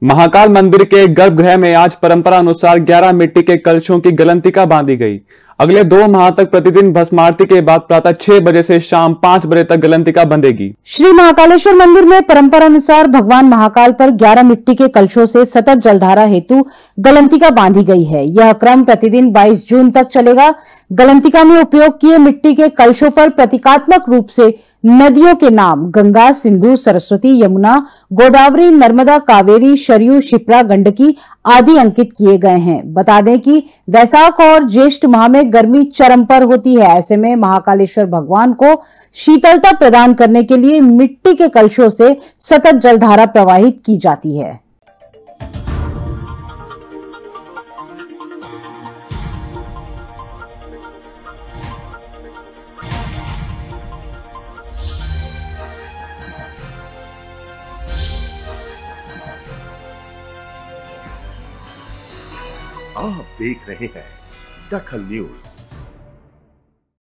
महाकाल मंदिर के गर्भगृह में आज परंपरा अनुसार 11 मिट्टी के कलशों की गलंतिका बांधी गई। अगले 2 माह तक प्रतिदिन भस्म आरती के बाद प्रातः 6 बजे से शाम 5 बजे तक गलंतिका बंधेगी। श्री महाकालेश्वर मंदिर में परंपरा अनुसार भगवान महाकाल पर 11 मिट्टी के कलशों से सतत जलधारा हेतु गलंतिका बांधी गई है। यह क्रम प्रतिदिन 22 जून तक चलेगा। गलंतिका में उपयोग किए मिट्टी के कलशों पर प्रतीकात्मक रूप से नदियों के नाम गंगा, सिंधु, सरस्वती, यमुना, गोदावरी, नर्मदा, कावेरी, सरयू, क्षिप्रा, गंडकी आदि अंकित किए गए हैं। बता दें कि वैशाख और ज्येष्ठ माह में गर्मी चरम पर होती है। ऐसे में महाकालेश्वर भगवान को शीतलता प्रदान करने के लिए मिट्टी के कलशों से सतत जलधारा प्रवाहित की जाती है। आप देख रहे हैं दखल न्यूज।